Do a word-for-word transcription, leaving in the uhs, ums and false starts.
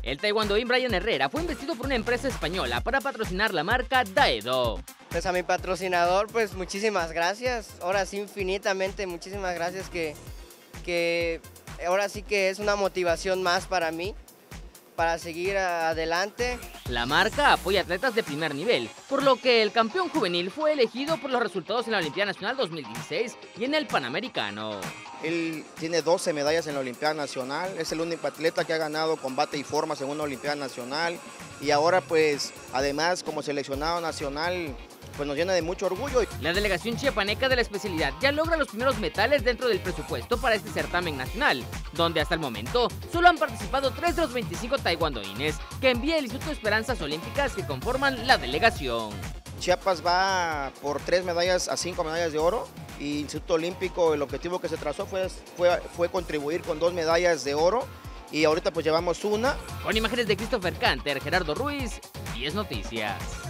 El taekwondoín Brian Herrera fue investido por una empresa española para patrocinar la marca Daedo. Pues a mi patrocinador, pues muchísimas gracias. Ahora sí, infinitamente, muchísimas gracias que, que ahora sí que es una motivación más para mí, para seguir adelante. La marca apoya atletas de primer nivel, por lo que el campeón juvenil fue elegido por los resultados en la Olimpiada Nacional dos mil dieciséis y en el Panamericano. Él tiene doce medallas en la Olimpiada Nacional, es el único atleta que ha ganado combate y formas en una Olimpiada Nacional y ahora pues además como seleccionado nacional pues nos llena de mucho orgullo. La delegación chiapaneca de la especialidad ya logra los primeros metales dentro del presupuesto para este certamen nacional, donde hasta el momento solo han participado tres de los veinticinco taekwondoines que envía el Instituto de Esperanzas Olímpicas que conforman la delegación. Chiapas va por tres medallas a cinco medallas de oro y el Instituto Olímpico el objetivo que se trazó fue, fue, fue contribuir con dos medallas de oro y ahorita pues llevamos una. Con imágenes de Christopher Canter, Gerardo Ruiz, diez Noticias.